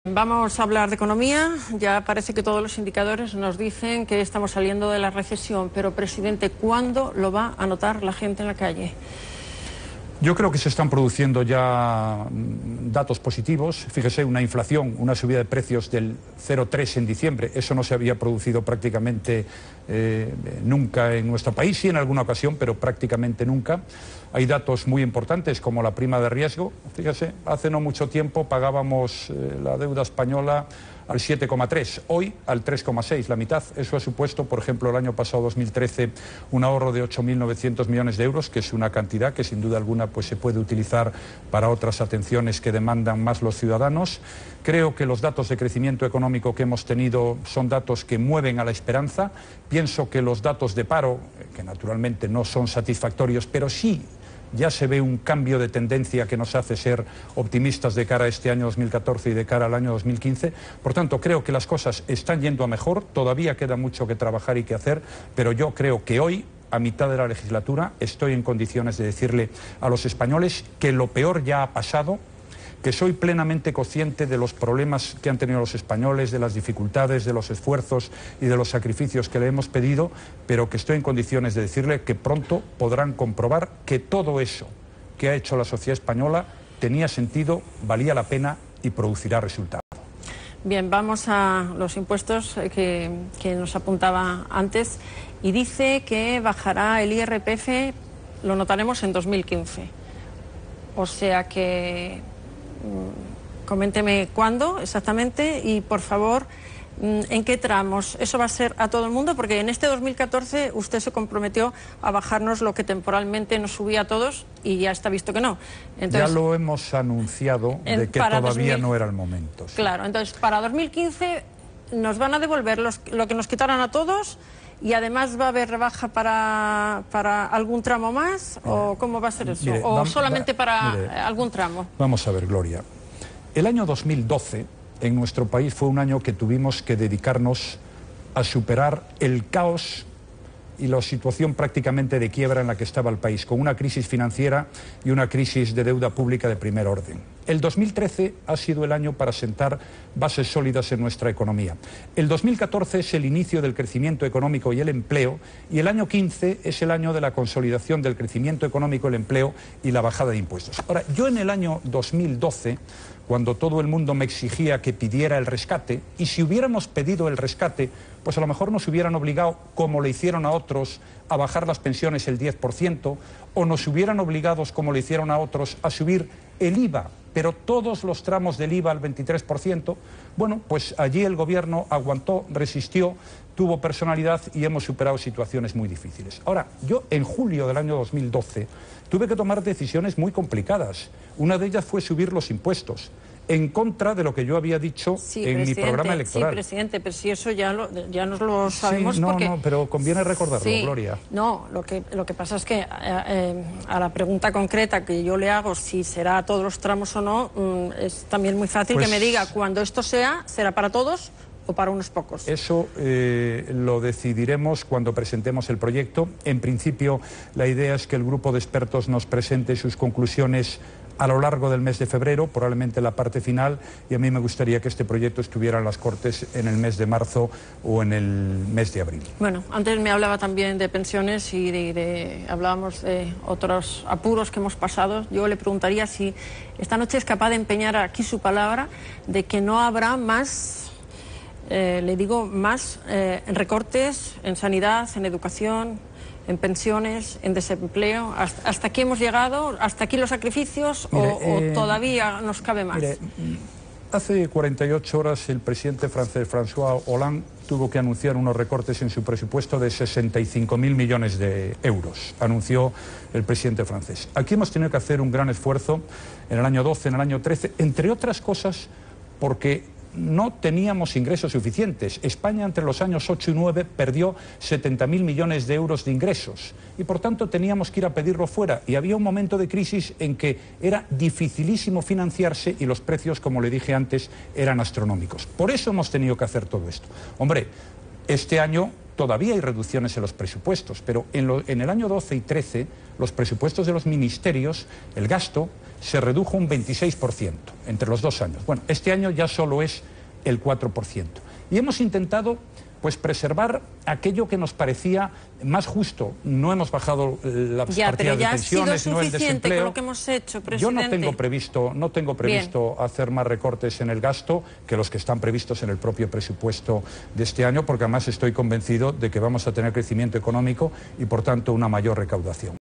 Vamos a hablar de economía. Ya parece que todos los indicadores nos dicen que estamos saliendo de la recesión, pero, presidente, ¿cuándo lo va a notar la gente en la calle? Yo creo que se están produciendo ya datos positivos. Fíjese, una inflación, una subida de precios del 0,3 en diciembre. Eso no se había producido prácticamente nunca en nuestro país, sí en alguna ocasión, pero prácticamente nunca. Hay datos muy importantes como la prima de riesgo. Fíjese, hace no mucho tiempo pagábamos la deuda española al 7,3, hoy al 3,6, la mitad. Eso ha supuesto, por ejemplo, el año pasado, 2013, un ahorro de 8.900 millones de euros, que es una cantidad que sin duda alguna pues, se puede utilizar para otras atenciones que demandan más los ciudadanos. Creo que los datos de crecimiento económico que hemos tenido son datos que mueven a la esperanza. Pienso que los datos de paro, que naturalmente no son satisfactorios, pero sí ya se ve un cambio de tendencia que nos hace ser optimistas de cara a este año 2014 y de cara al año 2015. Por tanto, creo que las cosas están yendo a mejor, todavía queda mucho que trabajar y que hacer, pero yo creo que hoy, a mitad de la legislatura, estoy en condiciones de decirle a los españoles que lo peor ya ha pasado, que soy plenamente consciente de los problemas que han tenido los españoles, de las dificultades, de los esfuerzos y de los sacrificios que le hemos pedido, pero que estoy en condiciones de decirle que pronto podrán comprobar que todo eso que ha hecho la sociedad española tenía sentido, valía la pena y producirá resultados. Bien, vamos a los impuestos que nos apuntaba antes, y dice que bajará el IRPF, lo notaremos en 2015. O sea que coménteme cuándo exactamente y, por favor, en qué tramos. ¿Eso va a ser a todo el mundo? Porque en este 2014 usted se comprometió a bajarnos lo que temporalmente nos subía a todos y ya está visto que no. Entonces, ya lo hemos anunciado de que todavía no era el momento. Sí. Claro, entonces para 2015 nos van a devolver lo que nos quitaron a todos. ¿Y además va a haber rebaja para algún tramo más? ¿O cómo va a ser eso? Mire, ¿O solamente para algún tramo? Vamos a ver, Gloria. El año 2012 en nuestro país fue un año que tuvimos que dedicarnos a superar el caos y la situación prácticamente de quiebra en la que estaba el país, con una crisis financiera y una crisis de deuda pública de primer orden. El 2013 ha sido el año para sentar bases sólidas en nuestra economía. El 2014 es el inicio del crecimiento económico y el empleo, y el año 15 es el año de la consolidación del crecimiento económico, el empleo y la bajada de impuestos. Ahora, yo en el año 2012, cuando todo el mundo me exigía que pidiera el rescate, y si hubiéramos pedido el rescate, pues a lo mejor nos hubieran obligado, como le hicieron a otros, a bajar las pensiones el 10%, o nos hubieran obligado, como le hicieron a otros, a subir el IVA, pero todos los tramos del IVA al 23%, bueno, pues allí el gobierno aguantó, resistió, tuvo personalidad y hemos superado situaciones muy difíciles. Ahora, yo en julio del año 2012 tuve que tomar decisiones muy complicadas. Una de ellas fue subir los impuestos, en contra de lo que yo había dicho en mi programa electoral. Sí, presidente, pero si eso ya nos lo sabemos. Sí, porque... no, pero conviene recordarlo, sí, Gloria. No, lo que pasa es que a la pregunta concreta que yo le hago, si será a todos los tramos o no, es también muy fácil que me diga, cuando esto será para todos o para unos pocos. Eso lo decidiremos cuando presentemos el proyecto. En principio, la idea es que el grupo de expertos nos presente sus conclusiones a lo largo del mes de febrero, probablemente la parte final, y a mí me gustaría que este proyecto estuviera en las Cortes en el mes de marzo o en el mes de abril. Bueno, antes me hablaba también de pensiones y hablábamos de otros apuros que hemos pasado. Yo le preguntaría si esta noche es capaz de empeñar aquí su palabra de que no habrá más, recortes en sanidad, en educación, en pensiones, en desempleo. ¿Hasta aquí hemos llegado? ¿Hasta aquí los sacrificios? ¿O todavía nos cabe más? Mire, hace 48 horas el presidente francés François Hollande tuvo que anunciar unos recortes en su presupuesto de 65.000 millones de euros. Anunció el presidente francés. Aquí hemos tenido que hacer un gran esfuerzo en el año 12, en el año 13, entre otras cosas porque no teníamos ingresos suficientes. España entre los años 8 y 9 perdió 70.000 millones de euros de ingresos y por tanto teníamos que ir a pedirlo fuera, y había un momento de crisis en que era dificilísimo financiarse y los precios, como le dije antes, eran astronómicos. Por eso hemos tenido que hacer todo esto. Hombre, este año todavía hay reducciones en los presupuestos, pero en el año 12 y 13 los presupuestos de los ministerios, el gasto se redujo un 26% entre los 2 años. Bueno, este año ya solo es el 4%. Y hemos intentado pues preservar aquello que nos parecía más justo. No hemos bajado las partidas de pensiones, no el desempleo. Con lo que hemos hecho, presidente. Yo no tengo previsto hacer más recortes en el gasto que los que están previstos en el propio presupuesto de este año, porque además estoy convencido de que vamos a tener crecimiento económico y por tanto una mayor recaudación.